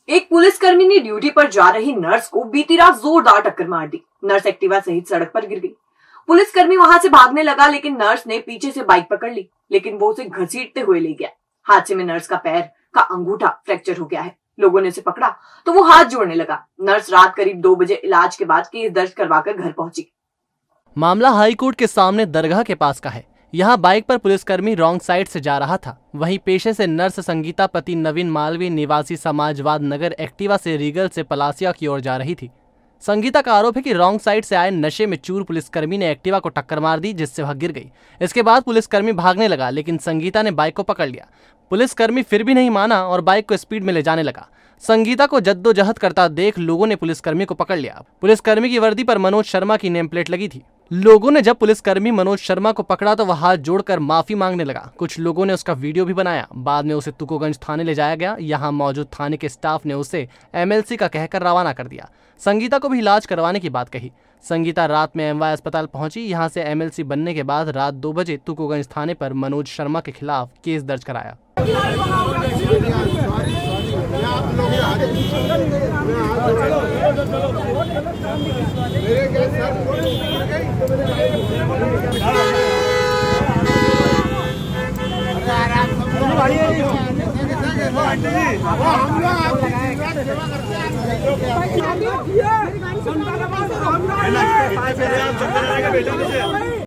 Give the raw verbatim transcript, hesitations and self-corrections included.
एक पुलिसकर्मी ने ड्यूटी पर जा रही नर्स को बीती रात जोरदार टक्कर मार दी। नर्स एक्टिवा सहित सड़क पर गिर गई। पुलिसकर्मी वहां से भागने लगा, लेकिन नर्स ने पीछे से बाइक पकड़ ली, लेकिन वो उसे घसीटते हुए ले गया। हादसे में नर्स का पैर का अंगूठा फ्रैक्चर हो गया है। लोगों ने उसे पकड़ा तो वो हाथ जोड़ने लगा। नर्स रात करीब दो बजे इलाज के बाद केस दर्ज करवाकर घर पहुंची। मामला हाईकोर्ट के सामने दरगाह के पास का है। यहाँ बाइक पर पुलिसकर्मी रॉन्ग साइड से जा रहा था। वहीं पेशे से नर्स संगीता पति नवीन मालवीय निवासी समाजवाद नगर एक्टिवा से रीगल से पलासिया की ओर जा रही थी। संगीता का आरोप है कि रॉन्ग साइड से आए नशे में चूर पुलिसकर्मी ने एक्टिवा को टक्कर मार दी, जिससे वह गिर गई। इसके बाद पुलिसकर्मी भागने लगा, लेकिन संगीता ने बाइक को पकड़ लिया। पुलिसकर्मी फिर भी नहीं माना और बाइक को स्पीड में ले जाने लगा। संगीता को जद्दोजहद करता देख लोगों ने पुलिसकर्मी को पकड़ लिया। पुलिसकर्मी की वर्दी पर मनोज शर्मा की नेम प्लेट लगी थी। लोगों ने जब पुलिसकर्मी मनोज शर्मा को पकड़ा तो वह हाथ जोड़कर माफी मांगने लगा। कुछ लोगों ने उसका वीडियो भी बनाया। बाद में उसे तुकोगंज थाने ले जाया गया। यहाँ मौजूद थाने के स्टाफ ने उसे एमएलसी का कहकर रवाना कर दिया। संगीता को भी इलाज करवाने की बात कही। संगीता रात में एमवाय अस्पताल पहुंची। यहाँ से एमएलसी बनने के बाद रात दो बजे तुकोगंज थाने पर मनोज शर्मा के खिलाफ केस दर्ज कराया। बेटा